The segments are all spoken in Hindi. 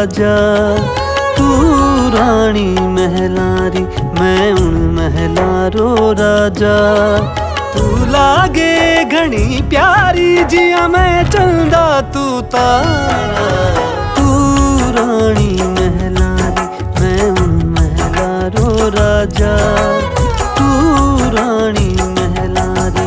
राजा। तू रानी महलारी मैं उन महलारो राजा। तू लागे घनी प्यारी जिया मैं चंदा तू तारा। तू रानी महलारी मैं उन महलारो राजा। तू रानी महलारी।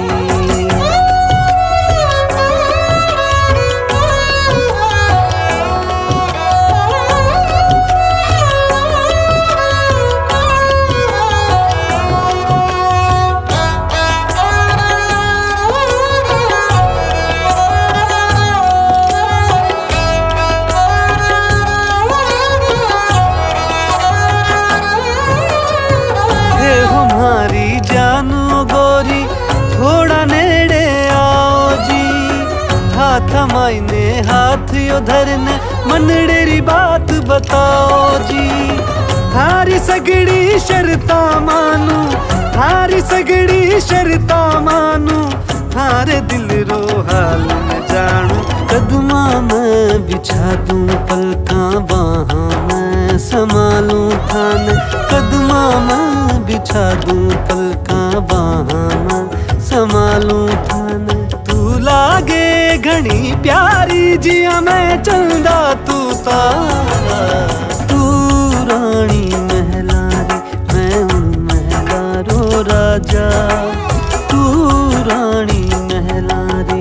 गोरी थोड़ा नेड़े आओ जी। हाथ मायने हाथ यो धरने मनड़ेरी बात बताओ जी। थारी सगड़ी शर्ता मानू, थारी सगड़ी शर्ता मानू। थारे दिल रो हाल में जानू। कदमा मैं बिछा दूं पलका बाहा मैं संभालूं थाने। कदमा मैं बिछा दूं पलका बाहा मैं संभालूं थाने। तू लागे घनी प्यारी जिया मैं चंदा तू तारा। तू रानी महलारी मैं उन महलारो राजा। तू रानी महलारी।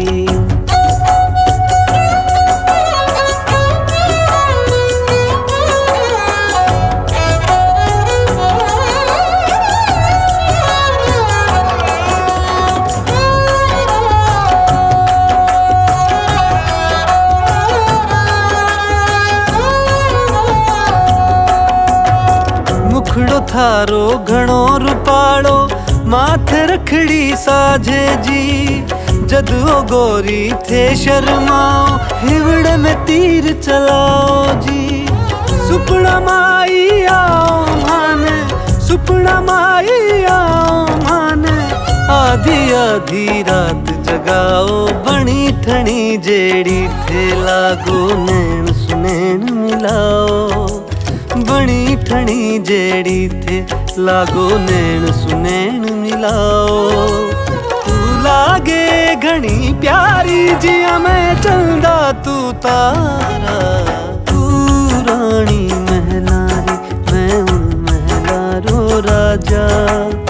मुखड़ो थारो घणो रूपाड़ो माथे रखड़ी साझे जी। जद ओ गोरी थे शर्माओ हिवड़े में तीर चलाओ जी। सुपड़ा माई आओ माने, सुपड़ा माई आओ माने। आधी आधी रात जगाओ बनी ठणी जेड़ी थे लागो नैन सुनैन मिलाओ। बनी ठणी जेड़ी थे लागो नैन सुनैन मिलाओ। तू लागे घनी प्यारी जिया मैं चंदा तू तारा। तू रानी महलारी मैं उन महलारो राजा।